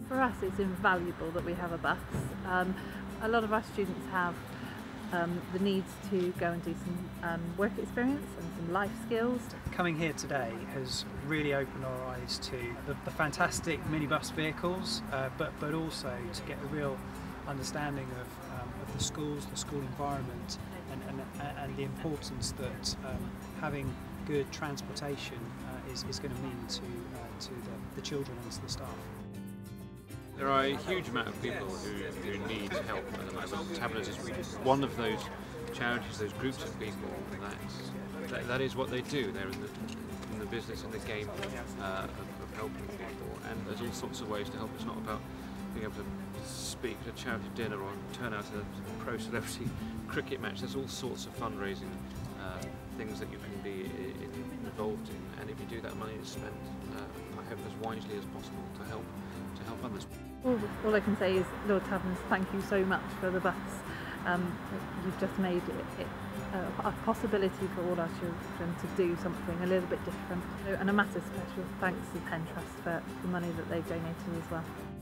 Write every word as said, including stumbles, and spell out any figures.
For us, it's invaluable that we have a bus. Um, a lot of our students have um, the needs to go and do some um, work experience and some life skills. Coming here today has really opened our eyes to the, the fantastic minibus vehicles, uh, but, but also to get a real understanding of, um, of the schools, the school environment, and, and, and the importance that um, having good transportation uh, is, is going to mean to, uh, to the, the children and to the staff. There are a huge amount of people who, who need help at the moment. Tablet is one of those charities, those groups of people that that, that is what they do. They're in the, in the business, in the game uh, of, of helping people, and there's all sorts of ways to help. It's not about being able to speak at a charity dinner or turn out at a pro celebrity cricket match. There's all sorts of fundraising uh, things that you can be in, involved in, and if you do that, money is spent, uh, I hope, as wisely as possible to help to help others. All, all I can say is, Lord Taverns, thank you so much for the bus. Um, you've just made it, it a, a possibility for all our children to do something a little bit different. And a massive special thanks to the Penn Trust for the money that they've donated as well.